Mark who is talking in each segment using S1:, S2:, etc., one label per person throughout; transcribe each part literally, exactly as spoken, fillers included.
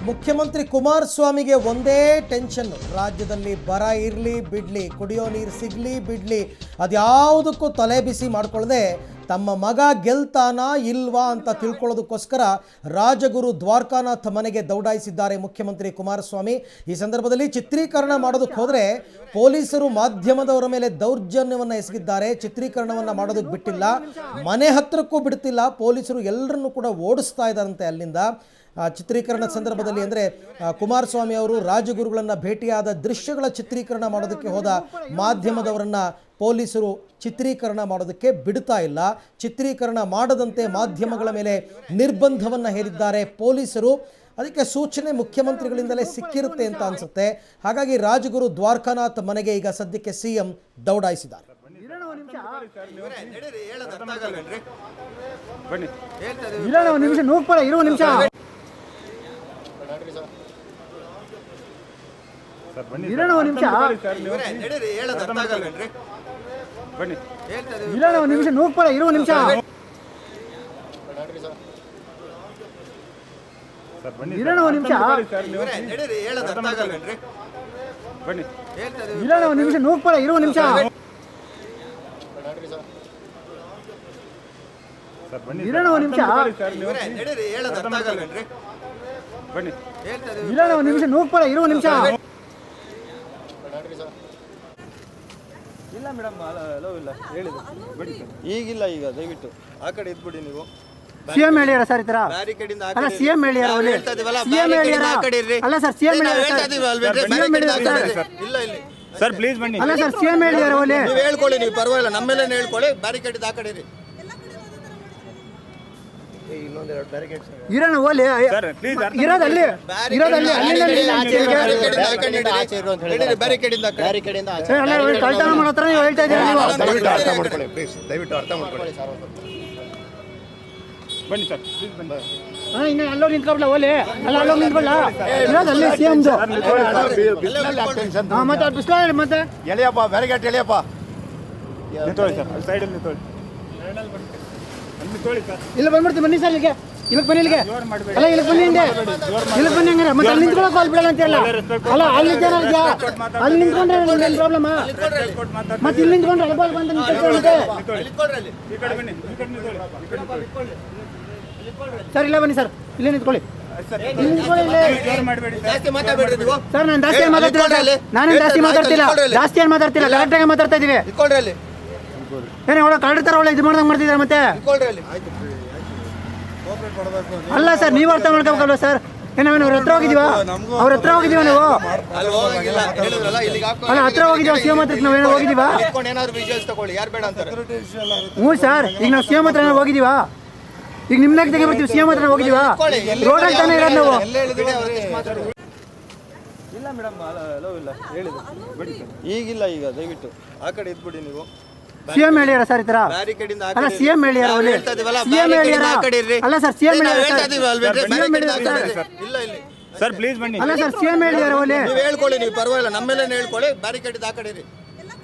S1: ಮುಖ್ಯಮಂತ್ರಿ ಕುಮಾರಸ್ವಾಮಿಗೆ ಒಂದೇ ಟೆನ್ಷನ್, ರಾಜ್ಯದಲ್ಲಿ ಬರ ಇರಲಿ ಬಿಡಲಿ, ಕುಡಿಯೋ ನೀರು ಸಿಗಲಿ ಬಿಡಲಿ, ಅದ್ಯಾವುದಕ್ಕೂ ತಲೆ ಬಿಸಿ ಮಾಡ್ಕೊಳ್ಳದೆ ತಮ್ಮ ಮಗ ಗೆಲ್ತಾನಾ ಇಲ್ವಾ ಅಂತ ತಿಳ್ಕೊಳ್ಳೋದಕ್ಕೋಸ್ಕರ ರಾಜಗುರು ದ್ವಾರಕಾನಾಥ್ ಮನೆಗೆ ದೌಡಾಯಿಸಿದ್ದಾರೆ ಮುಖ್ಯಮಂತ್ರಿ ಕುಮಾರಸ್ವಾಮಿ. ಈ ಸಂದರ್ಭದಲ್ಲಿ ಚಿತ್ರೀಕರಣ ಮಾಡೋದಕ್ಕೆ ಹೋದರೆ ಪೊಲೀಸರು ಮಾಧ್ಯಮದವರ ಮೇಲೆ ದೌರ್ಜನ್ಯವನ್ನು ಎಸಗಿದ್ದಾರೆ. ಚಿತ್ರೀಕರಣವನ್ನು ಮಾಡೋದಕ್ಕೆ ಬಿಟ್ಟಿಲ್ಲ, ಮನೆ ಹತ್ತಿರಕ್ಕೂ ಬಿಡ್ತಿಲ್ಲ. ಪೊಲೀಸರು ಎಲ್ಲರನ್ನೂ ಕೂಡ ಓಡಿಸ್ತಾ ಇದ್ದಾರಂತೆ ಅಲ್ಲಿಂದ. ಚಿತ್ರೀಕರಣ ಸಂದರ್ಭದಲ್ಲಿ ಅಂದರೆ ಕುಮಾರಸ್ವಾಮಿ ಅವರು ರಾಜಗುರುಗಳನ್ನು ಭೇಟಿಯಾದ ದೃಶ್ಯಗಳ ಚಿತ್ರೀಕರಣ ಮಾಡೋದಕ್ಕೆ ಹೋದ ಮಾಧ್ಯಮದವರನ್ನು ಪೊಲೀಸರು ಚಿತ್ರೀಕರಣ ಮಾಡೋದಕ್ಕೆ ಬಿಡ್ತಾ ಇಲ್ಲ. ಚಿತ್ರೀಕರಣ ಮಾಡದಂತೆ ಮಾಧ್ಯಮಗಳ ಮೇಲೆ ನಿರ್ಬಂಧವನ್ನು ಹೇರಿದ್ದಾರೆ ಪೊಲೀಸರು. ಅದಕ್ಕೆ ಸೂಚನೆ ಮುಖ್ಯಮಂತ್ರಿಗಳಿಂದಲೇ ಸಿಕ್ಕಿರುತ್ತೆ ಅಂತ ಅನಿಸುತ್ತೆ. ಹಾಗಾಗಿ ರಾಜಗುರು ದ್ವಾರಕಾನಾಥ್ ಮನೆಗೆ ಈಗ ಸದ್ಯಕ್ಕೆ ಸಿಎಂ ದೌಡಾಯಿಸಿದ್ದಾರೆ.
S2: ನಿಮಿಷ ನೂರ್ಪಡ ಇರುವ ನಿಮಿಷ ಇರೋಣ ನಿಮಿಷ ಇರೋಣ ನಿಮಿಷ ನೂರ್ಪಡ ಇರುವ ನಿಮಿಷ ಇರೋಣ ನಿಮಿಷ ಇರೋಣ ನಿಮಿಷ ನೂರ್ಪಡ ಇರುವ ನಿಮಿಷ
S3: ಇಲ್ಲ ಮೇಡಮ್, ಅಲೋ ಇಲ್ಲ ಹೇಳಿದ್ರು ಈಗಿಲ್ಲ. ಈಗ ದಯವಿಟ್ಟು ಆ ಕಡೆ ಇದ್ಬಿಡಿ ನೀವು.
S2: ಸಿಎಂ ಹೇಳ್ಯಾರ ಸರ್ ಈ ತರ ಅಲ್ಲ, ಸಿಎಂ ಹೇಳ್ಯಾರ ಸಿಎಂ ಹೇಳ್ಯಾರ ಅಲ್ಲ ಸರ್, ಸಿಎಂ
S3: ಸರ್ ಪ್ಲೀಸ್ ಬನ್ನಿ.
S2: ಅಲ್ಲ ಸರ್, ಸಿಎಂ ಹೇಳ್ಯಾರ
S3: ನೀವು ಹೇಳ್ಕೊಳ್ಳಿ, ನೀವು ಪರವಾಗಿಲ್ಲ, ನಮ್ಮೇಲೆ ಹೇಳ್ಕೊಳ್ಳಿ. ಬ್ಯಾರಿಕೇಡ್ ಆ ಕಡೆ ಇರಿ. ಇನ್ನೊಂದೆರಡು ಬ್ಯಾರಿಕೇಡ್
S2: ಇರೋಣ ಓಲಿ ಇರೋದಲ್ಲಿ ಇರೋದಲ್ಲಿ ಕಳ್ತನ ಮಾಡೋ ತರ ನೀವು ಹೇಳ್ತಾ ಇದ್ದೀರಾ.
S3: ದಯವಿಟ್ಟು ಅರ್ಥ ಮಾಡ್ಕೊಳ್ಳಿ. ಬನ್ನಿ ಸರ್, ಪ್ಲೀಸ್ ಬನ್ನಿ.
S2: ಇನ್ನು ಅಲ್ಲೋ ನಿಂತ್ಕೊಬಿಡ್ಲ ಓಲಿ, ಅಲ್ಲ ಅಲ್ಲೋ ನಿಂತ್ಕೊಡ್ಲ ಇರೋದಲ್ಲಿ ಸಿಎಂದು ಮತ್ತೆ ಬಿಸ್ಲ ಮತ್ತೆ
S3: ಎಳೆಯಪ್ಪ, ಬ್ಯಾರಿಕೇಡ್ ಎಳೆಯಪ್ಪ. ನಿಂತೋಳಿ ಸರ್, ಸೈಡಲ್ಲಿ ನಿಂತೋಳಿ.
S2: ಇಲ್ಲ ಬಂದ್ಬಿಡ್ತೀವಿ, ಬನ್ನಿ ಸರ್ ಇಲ್ಲಿಗೆ, ಇಲ್ಲಿಗೆ ಬನ್ನಿ, ಇಲ್ಲಿಗೆ ಅಲ್ಲ ಇಲ್ಲಿಗೆ ಬನ್ನಿ, ಹಿಂದೆ ಇಲ್ಲಿಗೆ ಬನ್ನಿ. ಹಂಗಾರೆ ಮತ್ತೆ ಅಲ್ಲಿ ನಿಂತ್ಕೊಳ್ಳೋಕೆ ಅಲ್ಲಿ ಬಿಡಲ್ಲ ಅಂತ ಹೇಳ ಅಲ್ಲ, ಅಲ್ಲಿ ಇದೆಯಾ ಅಲ್ಲಿ ನಿಂತ್ಕೊಂಡ್ರೆ ಏನು ಪ್ರಾಬ್ಲಮ್? ಮತ್ತೆ ಇಲ್ಲಿ ನಿಂತ್ಕೊಂಡ್ರೆ ಅಲ್ಬಾಲ್ ಬಂದು ನಿಂತ್ಕೊಂಡ್ರೆ ಸರ್ ಇಲ್ಲ ಬನ್ನಿ ಸರ್, ಇಲ್ಲೇ ನಿಂತ್ಕೊಳ್ಳಿ. ಸರ್ ನಾನು ಜಾಸ್ತಿ ಏನು ಮಾತಾಡ್ತಿಲ್ಲ, ನಾನೇನು ಜಾಸ್ತಿ ಮಾತಾಡ್ತಿಲ್ಲ, ಜಾಸ್ತಿ ಏನು ಮಾತಾಡ್ತಿಲ್ಲ, ಕರೆಕ್ಟಾಗಿ ಮಾತಾಡ್ತಾ ಇದೀವಿ. ಏನೇ ಒಳ್ಳೆ ಕರೆಕ್ಟ್ ತರ ಒಳ್ಳೆ ಇದು ಮಾಡ್ದಂಗೆ ಮಾಡ್ತಿದ್ದಾರೆ ಮತ್ತೆ. ಅಲ್ಲ ಸರ್, ನೀವು ಅರ್ಥ ಮಾಡ್ಕೋಬೇಕಲ್ವ ಸರ್? ಏನೇನು ಅವ್ರ ಹತ್ರ ಹೋಗಿದೀವಾ ಅವ್ರ ಹತ್ರ ಹೋಗಿದೀವ ನಾವು ಅಲ್ಲ ಹತ್ರ ಹೋಗಿದೀವ ಸಿಎಂ ಹತ್ರ ನಾವೇನೋ ಹೋಗಿದೀವಾ? ಹ್ಞೂ ಸರ್, ಈಗ ನಾವು ಸಿಎಂ ಹತ್ರ ಹೋಗಿದೀವಾ? ಈಗ ನಿಮ್ನಾಗ ತೆಗೆ ಬರ್ತೀವಿ, ಸಿಎಂ ಹತ್ರ ಹೋಗಿದೀವಾ? ರೋಡಲ್ಲಿ ತಾನೇ ಇರೋದು ನಾವು.
S3: ಇಲ್ಲ ಮೇಡಮ್, ಅಲೋ ಇಲ್ಲ ಹೇಳಿದ್ರು ಈಗಿಲ್ಲ. ಈಗ ದಯವಿಟ್ಟು ಆ ಕಡೆ ಇದ್ಬಿಡಿ ನೀವು.
S2: ಸಿಎಂ ಹೇಳ್ಯಾರ ಸರ್ ಈ ತರ ಅಲ್ಲ, ಸಿಎಂ ಹೇಳ್ಯಾರ ಸಿಎಂ ಹೇಳ್ಯಾರ ಅಲ್ಲ ಸರ್, ಸಿಎಂ
S3: ಸರ್ ಪ್ಲೀಸ್ ಬನ್ನಿ.
S2: ಅಲ್ಲ ಸರ್, ಸಿಎಂ ಹೇಳ್ಯಾರ
S3: ನೀವು ಹೇಳ್ಕೊಳ್ಳಿ, ನೀವು ಪರವಾಗಿಲ್ಲ, ನಮ್ಮೇಲೆ ಹೇಳ್ಕೊಳ್ಳಿ. ಬ್ಯಾರಿಕೇಡ್ ಆ ಕಡೆ ಇರಿ.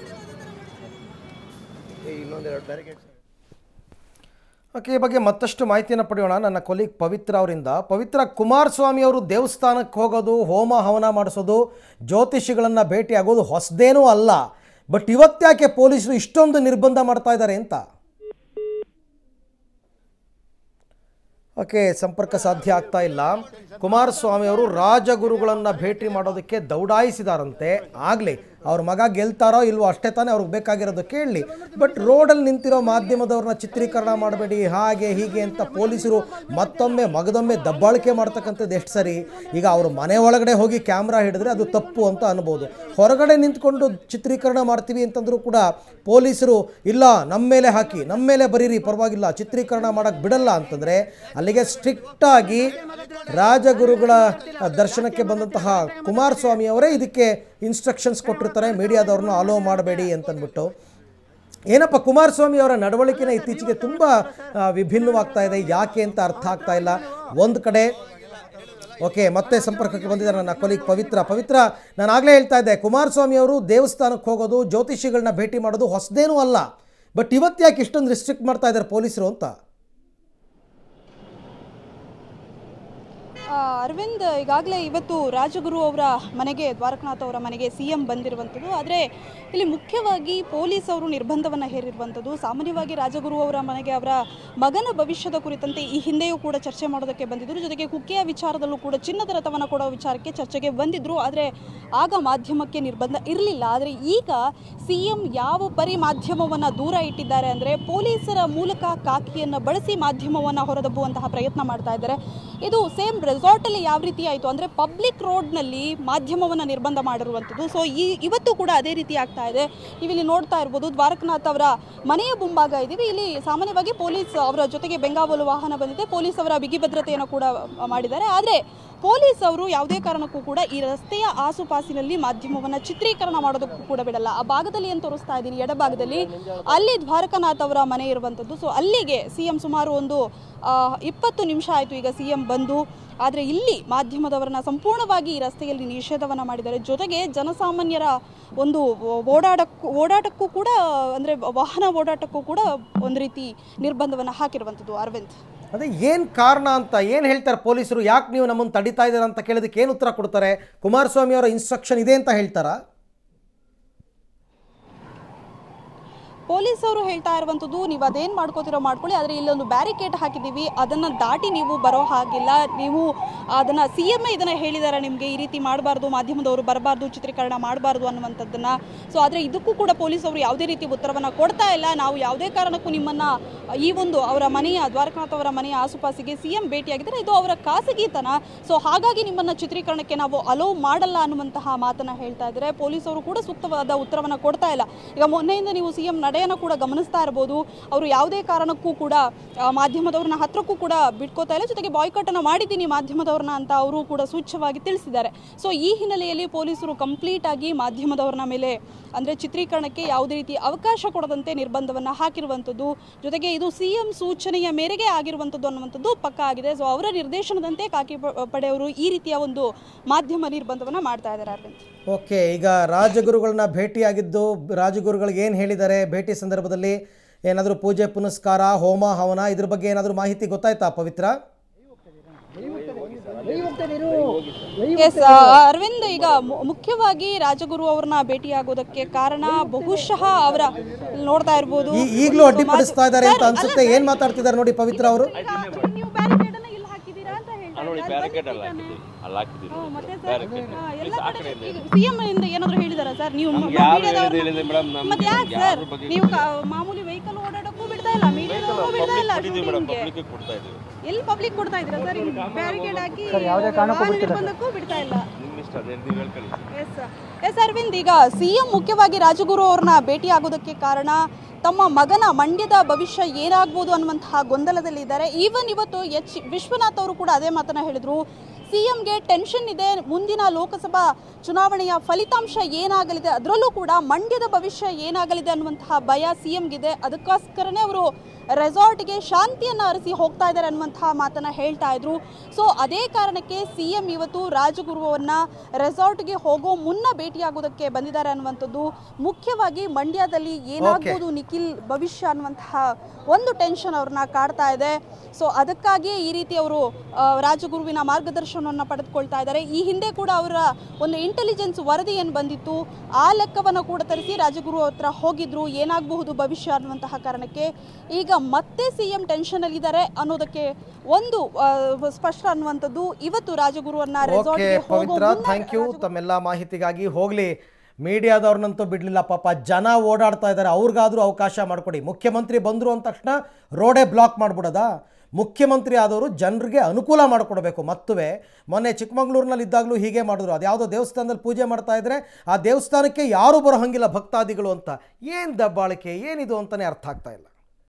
S3: ಇನ್ನೊಂದೆರಡು ಬ್ಯಾರಿಕೇಡ್.
S1: ಓಕೆ, ಈ ಬಗ್ಗೆ ಮತ್ತಷ್ಟು ಮಾಹಿತಿಯನ್ನು ಪಡೆಯೋಣ ನನ್ನ ಕೊಲೀಗ್ ಪವಿತ್ರ ಅವರಿಂದ. ಪವಿತ್ರ, ಕುಮಾರಸ್ವಾಮಿ ಅವರು ದೇವಸ್ಥಾನಕ್ಕೆ ಹೋಗೋದು, ಹೋಮ ಹವನ ಮಾಡಿಸೋದು, ಜ್ಯೋತಿಷಿಗಳನ್ನು ಭೇಟಿ ಆಗೋದು ಹೊಸದೇನೂ ಅಲ್ಲ. ಬಟ್ ಇವತ್ತ್ಯಾಕೆ ಪೊಲೀಸರು ಇಷ್ಟೊಂದು ನಿರ್ಬಂಧ ಮಾಡ್ತಾ ಇದ್ದಾರೆ ಅಂತ? ಓಕೆ, ಸಂಪರ್ಕ ಸಾಧ್ಯ ಆಗ್ತಾ ಇಲ್ಲ. ಕುಮಾರಸ್ವಾಮಿ ಅವರು ರಾಜಗುರುಗಳನ್ನು ಭೇಟಿ ಮಾಡೋದಕ್ಕೆ ದೌಡಾಯಿಸಿದಾರಂತೆ. ಆಗಲಿ, ಅವ್ರ ಮಗ ಗೆಲ್ತಾರೋ ಇಲ್ವೋ ಅಷ್ಟೇ ತಾನೇ ಅವ್ರಿಗೆ ಬೇಕಾಗಿರೋದು, ಕೇಳಲಿ. ಬಟ್ ರೋಡಲ್ಲಿ ನಿಂತಿರೋ ಮಾಧ್ಯಮದವ್ರನ್ನ ಚಿತ್ರೀಕರಣ ಮಾಡಬೇಡಿ, ಹಾಗೆ ಹೀಗೆ ಅಂತ ಪೊಲೀಸರು ಮತ್ತೊಮ್ಮೆ ಮಗದೊಮ್ಮೆ ದಬ್ಬಾಳಿಕೆ ಮಾಡ್ತಕ್ಕಂಥದ್ದು ಎಷ್ಟು ಸರಿ? ಈಗ ಅವರು ಮನೆ ಒಳಗಡೆ ಹೋಗಿ ಕ್ಯಾಮ್ರಾ ಹಿಡಿದ್ರೆ ಅದು ತಪ್ಪು ಅಂತ ಅನ್ಬೋದು. ಹೊರಗಡೆ ನಿಂತ್ಕೊಂಡು ಚಿತ್ರೀಕರಣ ಮಾಡ್ತೀವಿ ಅಂತಂದರೂ ಕೂಡ ಪೊಲೀಸರು ಇಲ್ಲ ನಮ್ಮ ಮೇಲೆ ಹಾಕಿ, ನಮ್ಮ ಮೇಲೆ ಬರೀರಿ, ಪರವಾಗಿಲ್ಲ, ಚಿತ್ರೀಕರಣ ಮಾಡೋಕ್ಕೆ ಬಿಡಲ್ಲ ಅಂತಂದರೆ ಅಲ್ಲಿಗೆ ಸ್ಟ್ರಿಕ್ಟಾಗಿ ರಾಜಗುರುಗಳ ದರ್ಶನಕ್ಕೆ ಬಂದಂತಹ ಕುಮಾರಸ್ವಾಮಿ ಅವರೇ ಇದಕ್ಕೆ ಇನ್ಸ್ಟ್ರಕ್ಷನ್ಸ್ ಕೊಟ್ಟಿರ್ತಾರೆ, ಮೀಡಿಯಾದವ್ರನ್ನ ಅಲೋ ಮಾಡಬೇಡಿ ಅಂತಂದ್ಬಿಟ್ಟು. ಏನಪ್ಪ ಕುಮಾರಸ್ವಾಮಿ ಅವರ ನಡವಳಿಕೆನ ಇತ್ತೀಚೆಗೆ ತುಂಬ ವಿಭಿನ್ನವಾಗ್ತಾ ಇದೆ, ಯಾಕೆ ಅಂತ ಅರ್ಥ ಆಗ್ತಾ ಇಲ್ಲ. ಒಂದು ಕಡೆ ಓಕೆ, ಮತ್ತೆ ಸಂಪರ್ಕಕ್ಕೆ ಬಂದಿದ್ದಾರೆ ನನ್ನ ಕೊಲೀಗ್ ಪವಿತ್ರ. ಪವಿತ್ರ, ನಾನು ಆಗಲೇ ಹೇಳ್ತಾ ಇದ್ದೆ, ಕುಮಾರಸ್ವಾಮಿ ಅವರು ದೇವಸ್ಥಾನಕ್ಕೆ ಹೋಗೋದು, ಜ್ಯೋತಿಷಿಗಳನ್ನ ಭೇಟಿ ಮಾಡೋದು ಹೊಸದೇನೂ ಅಲ್ಲ. ಬಟ್ ಇವತ್ತು ಯಾಕೆ ಇಷ್ಟೊಂದು ರಿಸ್ಟ್ರಿಕ್ಟ್ ಮಾಡ್ತಾ ಇದ್ದಾರೆ ಪೊಲೀಸರು ಅಂತ?
S4: ಅರವಿಂದ್, ಈಗಾಗಲೇ ಇವತ್ತು ರಾಜಗುರು ಅವರ ಮನೆಗೆ, ದ್ವಾರಕನಾಥ್ ಅವರ ಮನೆಗೆ ಸಿ ಎಂ ಬಂದಿರುವಂಥದ್ದು. ಆದರೆ ಇಲ್ಲಿ ಮುಖ್ಯವಾಗಿ ಪೊಲೀಸ್ ಅವರು ನಿರ್ಬಂಧವನ್ನು ಹೇರಿರುವಂಥದ್ದು. ಸಾಮಾನ್ಯವಾಗಿ ರಾಜಗುರು ಅವರ ಮನೆಗೆ ಅವರ ಮಗನ ಭವಿಷ್ಯದ ಕುರಿತಂತೆ ಈ ಹಿಂದೆಯೂ ಕೂಡ ಚರ್ಚೆ ಮಾಡೋದಕ್ಕೆ ಬಂದಿದ್ದರು. ಜೊತೆಗೆ ಕುಕ್ಕೆಯ ವಿಚಾರದಲ್ಲೂ ಕೂಡ ಚಿನ್ನದ ರಥವನ್ನು ಕೊಡೋ ವಿಚಾರಕ್ಕೆ ಚರ್ಚೆಗೆ ಬಂದಿದ್ದರು. ಆದರೆ ಆಗ ಮಾಧ್ಯಮಕ್ಕೆ ನಿರ್ಬಂಧ ಇರಲಿಲ್ಲ. ಆದರೆ ಈಗ ಸಿ ಎಂ ಯಾವ ಪರಿ ಮಾಧ್ಯಮವನ್ನು ದೂರ ಇಟ್ಟಿದ್ದಾರೆ ಅಂದರೆ, ಪೊಲೀಸರ ಮೂಲಕ ಕಾಕಿಯನ್ನು ಬಳಸಿ ಮಾಧ್ಯಮವನ್ನು ಹೊರದಬ್ಬುವಂತಹ ಪ್ರಯತ್ನ ಮಾಡ್ತಾ ಇದ್ದಾರೆ. ಇದು ಸೇಮ್ ರೆಸಾರ್ಟಲ್ಲಿ ಯಾವ ರೀತಿ ಆಯಿತು ಅಂದರೆ, ಪಬ್ಲಿಕ್ ರೋಡ್ನಲ್ಲಿ ಮಾಧ್ಯಮವನ್ನು ನಿರ್ಬಂಧ ಮಾಡಿರುವಂಥದ್ದು. ಸೊ ಈ ಇವತ್ತು ಕೂಡ ಅದೇ ರೀತಿ ಆಗ್ತಾ ಇದೆ. ನೀವಿಲ್ಲಿ ನೋಡ್ತಾ ಇರ್ಬೋದು, ದ್ವಾರಕನಾಥ್ ಅವರ ಮನೆಯ ಮುಂಭಾಗ ಇದ್ದೀವಿ. ಇಲ್ಲಿ ಸಾಮಾನ್ಯವಾಗಿ ಪೊಲೀಸ್ ಅವರ ಜೊತೆಗೆ ಬೆಂಗಾವಲು ವಾಹನ ಬಂದಿದೆ. ಪೊಲೀಸ್ ಅವರ ಬಿಗಿ ಭದ್ರತೆಯನ್ನು ಕೂಡ ಮಾಡಿದ್ದಾರೆ. ಆದರೆ ಪೊಲೀಸ್ ಅವರು ಯಾವುದೇ ಕಾರಣಕ್ಕೂ ಕೂಡ ಈ ರಸ್ತೆಯ ಆಸುಪಾಸಿನಲ್ಲಿ ಮಾಧ್ಯಮವನ್ನು ಚಿತ್ರೀಕರಣ ಮಾಡೋದಕ್ಕೂ ಕೂಡ ಬಿಡಲ್ಲ. ಆ ಭಾಗದಲ್ಲಿ ಏನು ತೋರಿಸ್ತಾ ಇದ್ದೀನಿ, ಎಡಭಾಗದಲ್ಲಿ, ಅಲ್ಲಿ ದ್ವಾರಕನಾಥ್ ಅವರ ಮನೆ ಇರುವಂಥದ್ದು. ಸೊ ಅಲ್ಲಿಗೆ ಸಿ ಎಂ ಸುಮಾರು ಒಂದು ಇಪ್ಪತ್ತು ನಿಮಿಷ ಆಯಿತು ಈಗ ಸಿ ಎಂ ಬಂದು. ಆದರೆ ಇಲ್ಲಿ ಮಾಧ್ಯಮದವರನ್ನ ಸಂಪೂರ್ಣವಾಗಿ ಈ ರಸ್ತೆಯಲ್ಲಿ ನಿಷೇಧವನ್ನು ಮಾಡಿದ್ದಾರೆ. ಜೊತೆಗೆ ಜನಸಾಮಾನ್ಯರ ಒಂದು ಓಡಾಡಕ್ಕೂ ಓಡಾಟಕ್ಕೂ ಕೂಡ, ಅಂದರೆ ವಾಹನ ಓಡಾಟಕ್ಕೂ ಕೂಡ ಒಂದು ರೀತಿ ನಿರ್ಬಂಧವನ್ನು ಹಾಕಿರುವಂಥದ್ದು. ಅರವಿಂದ್,
S1: ಅದೇ ಏನು ಕಾರಣ ಅಂತ ಏನು ಹೇಳ್ತಾರೆ ಪೊಲೀಸರು? ಯಾಕೆ ನೀವು ನಮ್ಮನ್ನು ತಡಿತಾ ಇದ್ದೀರಾ ಅಂತ ಕೇಳಿದಕ್ಕೆ ಏನು ಉತ್ತರ ಕೊಡ್ತಾರೆ? ಕುಮಾರಸ್ವಾಮಿ ಅವರ ಇನ್ಸ್ಟ್ರಕ್ಷನ್ ಇದೆ ಅಂತ ಹೇಳ್ತಾರಾ?
S4: ಪೊಲೀಸ್ ಅವರು ಹೇಳ್ತಾ ಇರುವಂಥದ್ದು, ನೀವು ಅದೇನು ಮಾಡ್ಕೋತಿರೋ ಮಾಡ್ಕೊಳ್ಳಿ, ಆದರೆ ಇಲ್ಲೊಂದು ಬ್ಯಾರಿಕೇಡ್ ಹಾಕಿದ್ದೀವಿ, ಅದನ್ನು ದಾಟಿ ನೀವು ಬರೋ ಹಾಗಿಲ್ಲ. ನೀವು ಅದನ್ನು ಸಿ ಎಮ್ ಎ ಇದನ್ನು ಹೇಳಿದ್ದಾರೆ ನಿಮಗೆ, ಈ ರೀತಿ ಮಾಡಬಾರ್ದು, ಮಾಧ್ಯಮದವರು ಬರಬಾರ್ದು, ಚಿತ್ರೀಕರಣ ಮಾಡಬಾರ್ದು ಅನ್ನುವಂಥದ್ದನ್ನು. ಸೊ ಆದರೆ ಇದಕ್ಕೂ ಕೂಡ ಪೊಲೀಸ್ ಅವರು ಯಾವುದೇ ರೀತಿ ಉತ್ತರವನ್ನು ಕೊಡ್ತಾ ಇಲ್ಲ. ನಾವು ಯಾವುದೇ ಕಾರಣಕ್ಕೂ ನಿಮ್ಮನ್ನು ಈ ಒಂದು ಅವರ ಮನೆಯ, ದ್ವಾರಕನಾಥ್ ಅವರ ಮನೆಯ ಆಸುಪಾಸಿಗೆ ಸಿ ಎಂ ಭೇಟಿಯಾಗಿದ್ದಾರೆ, ಇದು ಅವರ ಖಾಸಗಿತನ. ಸೊ ಹಾಗಾಗಿ ನಿಮ್ಮನ್ನು ಚಿತ್ರೀಕರಣಕ್ಕೆ ನಾವು ಅಲೋ ಮಾಡಲ್ಲ ಅನ್ನುವಂತಹ ಮಾತನ್ನು ಹೇಳ್ತಾ ಇದ್ದಾರೆ. ಪೊಲೀಸರು ಕೂಡ ಸೂಕ್ತವಾದ ಉತ್ತರವನ್ನು ಕೊಡ್ತಾ ಇಲ್ಲ. ಈಗ ಮೊನ್ನೆಯಿಂದ ನೀವು ಸಿ ಎಂ ನಡೆಯನ್ನು ಕೂಡ ಗಮನಿಸ್ತಾ ಇರಬಹುದು. ಅವರು ಯಾವುದೇ ಕಾರಣಕ್ಕೂ ಕೂಡ ಮಾಧ್ಯಮದವ್ರನ್ನ ಹತ್ರಕ್ಕೂ ಕೂಡ ಬಿಟ್ಕೋತಾ ಇಲ್ಲ. ಜೊತೆಗೆ ಬಾಯ್ಕಾಟ್ ಅನ್ನು ಮಾಡಿದ್ದೀನಿ ಮಾಧ್ಯಮದವ್ರನ್ನ ಅಂತ ಅವರು ಕೂಡ ಸೂಚ್ಯವಾಗಿ ತಿಳಿಸಿದ್ದಾರೆ. ಸೊ ಈ ಹಿನ್ನೆಲೆಯಲ್ಲಿ ಪೊಲೀಸರು ಕಂಪ್ಲೀಟ್ ಆಗಿ ಮಾಧ್ಯಮದವ್ರನ್ನ ಮೇಲೆ, ಅಂದರೆ ಚಿತ್ರೀಕರಣಕ್ಕೆ ಯಾವುದೇ ರೀತಿ ಅವಕಾಶ ಕೊಡದಂತೆ ನಿರ್ಬಂಧವನ್ನು ಹಾಕಿರುವಂಥದ್ದು. ಜೊತೆಗೆ ಇದು ಸಿ ಎಂ ಸೂಚನೆಯ ಮೇರೆಗೆ ಆಗಿರುವಂಥದ್ದು ಅನ್ನುವಂಥದ್ದು ಪಕ್ಕ ಆಗಿದೆ. ಸೊ ಅವರ ನಿರ್ದೇಶನದಂತೆ ಕಾಕಿ ಪಡೆಯವರು ಈ ರೀತಿಯ ಒಂದು ಮಾಧ್ಯಮ ನಿರ್ಬಂಧವನ್ನು ಮಾಡ್ತಾ ಇದ್ದಾರೆ. ಅರವಿಂದ್,
S1: ಓಕೆ, ಈಗ ರಾಜಗುರುಗಳನ್ನ ಭೇಟಿಯಾಗಿದ್ದು, ರಾಜಗುರುಗಳಿಗೆ ಏನು ಹೇಳಿದ್ದಾರೆ ಭೇಟಿ ಸಂದರ್ಭದಲ್ಲಿ? ಏನಾದರೂ ಪೂಜೆ ಪುನಸ್ಕಾರ, ಹೋಮ ಹವನ, ಇದ್ರ ಬಗ್ಗೆ ಏನಾದರೂ ಮಾಹಿತಿ ಗೊತ್ತಾಯ್ತಾ ಪವಿತ್ರ?
S4: ಎಸ್ ಅರವಿಂದ್, ಈಗ ಮುಖ್ಯವಾಗಿ ರಾಜಗುರು ಅವ್ರನ್ನ ಭೇಟಿಯಾಗೋದಕ್ಕೆ ಕಾರಣ ಬಹುಶಃ ಅವರ, ನೋಡ್ತಾ ಇರ್ಬೋದು,
S1: ಈಗಲೂ ಅಡ್ಡಿಪಡಿಸ್ತಾ ಇದ್ದಾರೆ ಅಂತ ಅನ್ಸುತ್ತೆ. ಏನ್ ಮಾತಾಡ್ತಿದ್ದಾರೆ ನೋಡಿ ಪವಿತ್ರ ಅವರು.
S4: ಸಿಎಂ ಇಂದ ಏನಾದ್ರು ಹೇಳಿದಾರ ಸರ್? ನೀವು ಮತ್ತೆ ಯಾಕೆ ಸರ್ ನೀವು ಮಾಮೂಲಿ ವೆಹಿಕಲ್ ಓಡಾಡಕ್ಕೂ ಬಿಡ್ತಾ ಇಲ್ಲ, ಮೀಡಿಯಾದವರು ಬಿಡ್ತಾ ಇಲ್ಲ, ಎಲ್ಲಿ ಪಬ್ಲಿಕ್ ಕೊಡ್ತಾ ಇದ್ದೀರಾ ಸರ್? ಬ್ಯಾರಿಕೇಡ್ ಹಾಕಿ ನಿರ್ಬಂಧಕ್ಕೂ ಬಿಡ್ತಾ ಇಲ್ಲ. ಎಸ್ ಎಸ್ ಅರವಿಂದ್, ಈಗ ಸಿಎಂ ಮುಖ್ಯವಾಗಿ ರಾಜಗುರು ಅವ್ರನ್ನ ಭೇಟಿ ಆಗೋದಕ್ಕೆ ಕಾರಣ ತಮ್ಮ ಮಗನ ಮಂಡ್ಯದ ಭವಿಷ್ಯ ಏನಾಗ್ಬೋದು ಅನ್ನುವಂತಹ ಗೊಂದಲದಲ್ಲಿದ್ದಾರೆ. ಈವನ್ ಇವತ್ತು ಎಚ್ ವಿಶ್ವನಾಥ್ ಅವರು ಕೂಡ ಅದೇ ಮಾತನ್ನ ಹೇಳಿದ್ರು. ಸಿಎಂಗೆ ಟೆನ್ಷನ್ ಇದೆ, ಮುಂದಿನ ಲೋಕಸಭಾ ಚುನಾವಣೆಯ ಫಲಿತಾಂಶ ಏನಾಗಲಿದೆ, ಅದರಲ್ಲೂ ಕೂಡ ಮಂಡ್ಯದ ಭವಿಷ್ಯ ಏನಾಗಲಿದೆ ಅನ್ನುವಂತಹ ಭಯ ಸಿಎಂಗಿದೆ. ಅದಕ್ಕೋಸ್ಕರನೇ ಅವರು ರೆಸಾರ್ಟ್ಗೆ ಶಾಂತಿಯನ್ನು ಅರಸಿ ಹೋಗ್ತಾ ಇದ್ದಾರೆ ಅನ್ನುವಂತಹ ಮಾತನ್ನ ಹೇಳ್ತಾ ಇದ್ರು. ಸೊ ಅದೇ ಕಾರಣಕ್ಕೆ ಸಿಎಂ ಇವತ್ತು ರಾಜಗುರುವನ್ನ ರೆಸಾರ್ಟ್ಗೆ ಹೋಗೋ ಮುನ್ನ ಭೇಟಿಯಾಗೋದಕ್ಕೆ ಬಂದಿದ್ದಾರೆ ಅನ್ನುವಂಥದ್ದು. ಮುಖ್ಯವಾಗಿ ಮಂಡ್ಯದಲ್ಲಿ ಏನಾಗ್ಬೋದು ನಿಖಿಲ್ ಭವಿಷ್ಯ ಅನ್ನುವಂತಹ ಒಂದು ಟೆನ್ಷನ್ ಅವ್ರನ್ನ ಕಾಡ್ತಾ ಇದೆ. ಸೊ ಅದಕ್ಕಾಗಿಯೇ ಈ ರೀತಿ ಅವರು ರಾಜಗುರುವಿನ ಮಾರ್ಗದರ್ಶನವನ್ನು ಪಡೆದುಕೊಳ್ತಾ ಇದ್ದಾರೆ. ಈ ಹಿಂದೆ ಕೂಡ ಅವರ ಒಂದು ಇಂಟೆಲಿಜೆನ್ಸ್ ವರದಿ ಏನು ಬಂದಿತ್ತು, ಆ ಲೆಕ್ಕವನ್ನು ಕೂಡ ತರಿಸಿ ರಾಜಗುರು ಹತ್ರ ಹೋಗಿದ್ರು, ಏನಾಗಬಹುದು ಭವಿಷ್ಯ ಅನ್ನುವಂತಹ ಕಾರಣಕ್ಕೆ. ಈಗ ಮತ್ತೆ ಸಿಎಂ ಟೆನ್ಷನ್ ಅಲ್ಲಿ ಇದ್ದಾರೆ ಅನ್ನೋದಕ್ಕೆ ಒಂದು ಸ್ಪಷ್ಟ ಅನ್ನುವಂಥದ್ದು. ಇವತ್ತು ರಾಜಗುರುವನ್ನ ರೆಸಾರ್ಟ್ಗೆ ಹೋಗೋ
S1: ಥ್ಯಾಂಕ್ ಯು ತಮ್ಮೆಲ್ಲ ಮಾಹಿತಿಗಾಗಿ. ಹೋಗ್ಲಿ, ಮೀಡಿಯಾದವ್ರನ್ನಂತೂ ಬಿಡಲಿಲ್ಲ ಪಾಪ, ಜನ ಓಡಾಡ್ತಾ ಇದ್ದಾರೆ, ಅವ್ರಿಗಾದ್ರೂ ಅವಕಾಶ ಮಾಡಿಕೊಡಿ. ಮುಖ್ಯಮಂತ್ರಿ ಬಂದರು ಅಂದ ತಕ್ಷಣ ರೋಡೇ ಬ್ಲಾಕ್ ಮಾಡಿಬಿಡೋದಾ? ಮುಖ್ಯಮಂತ್ರಿ ಆದವರು ಜನರಿಗೆ ಅನುಕೂಲ ಮಾಡಿಕೊಡ್ಬೇಕು. ಮತ್ತುವೆ ಮೊನ್ನೆ ಚಿಕ್ಕಮಗಳೂರಿನಲ್ಲಿ ಇದ್ದಾಗಲೂ ಹೀಗೆ ಮಾಡಿದ್ರು. ಅದು ಯಾವುದೋ ದೇವಸ್ಥಾನದಲ್ಲಿ ಪೂಜೆ ಮಾಡ್ತಾ ಇದ್ರೆ ಆ ದೇವಸ್ಥಾನಕ್ಕೆ ಯಾರೂ ಬರೋ ಹಂಗಿಲ್ಲ ಭಕ್ತಾದಿಗಳು ಅಂತ. ಏನು ದಬ್ಬಾಳಿಕೆ, ಏನಿದು ಅಂತಲೇ ಅರ್ಥ ಆಗ್ತಾ ಇಲ್ಲ.